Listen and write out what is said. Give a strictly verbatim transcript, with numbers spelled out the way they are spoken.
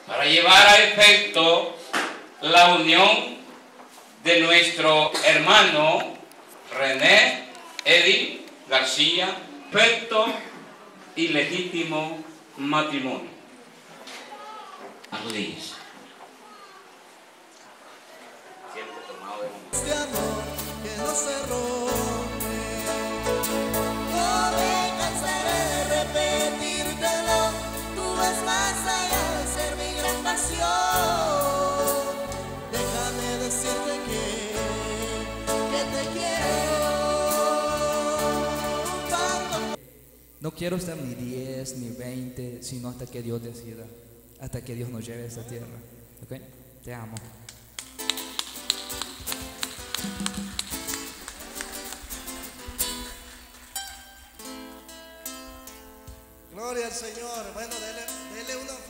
para llevar a efecto la unión de nuestro hermano René Eddy García, perfecto y legítimo matrimonio. Arrodíllese. Siempre tomado de mano. Este amor que no se rompe, no me cansaré de repetírtelo. Tú vas más allá de ser mi gran pasión. Déjame decirte que, que te quiero tanto. No quiero estar ni diez ni veinte, sino hasta que Dios decida, hasta que Dios nos lleve a esta tierra. ¿Ok? Te amo. Gloria al Señor. Bueno, dele, dele una